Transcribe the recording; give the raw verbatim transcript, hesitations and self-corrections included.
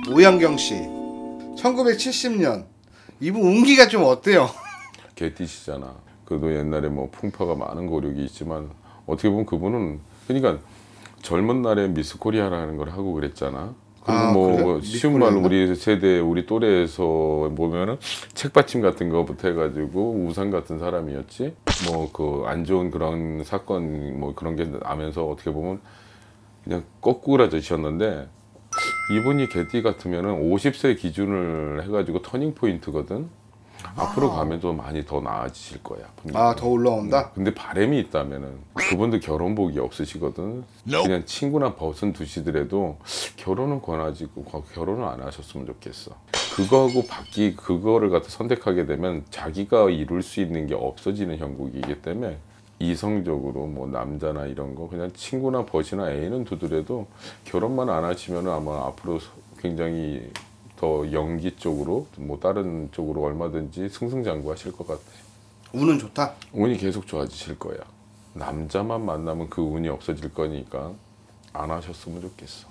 오영경 씨, 천구백칠십 년 이분 운기가 좀 어때요? 개띠시잖아. 그래도 옛날에 뭐 풍파가 많은 고력이 있지만 어떻게 보면 그분은 그러니까 젊은 날에 미스 코리아라는 걸 하고 그랬잖아. 그리고 아, 뭐 그래요? 쉬운 말로 우리 세대 우리 또래에서 보면은 책받침 같은 거부터 해가지고 우상 같은 사람이었지. 뭐 그 안 좋은 그런 사건 뭐 그런 게 나면서 어떻게 보면 그냥 거꾸라지셨는데 이분이 개띠 같으면은 오십 세 기준을 해가지고 터닝 포인트거든. 앞으로 가면 좀 많이 더 나아지실 거야. 아, 더 올라온다? 응. 근데 바람이 있다면은 그분도 결혼복이 없으시거든. 그냥 친구나 벗은 두시더라도 결혼은 권하지고 결혼을 안 하셨으면 좋겠어. 그거하고 바뀌 그거를 갖다 선택하게 되면 자기가 이룰 수 있는 게 없어지는 형국이기 때문에 이성적으로 뭐 남자나 이런 거 그냥 친구나 벗이나 애인은 두더라도 결혼만 안 하시면 아마 앞으로 굉장히 더 연기 쪽으로 뭐 다른 쪽으로 얼마든지 승승장구하실 것 같아. 운은 좋다? 운이 계속 좋아지실 거야. 남자만 만나면 그 운이 없어질 거니까 안 하셨으면 좋겠어.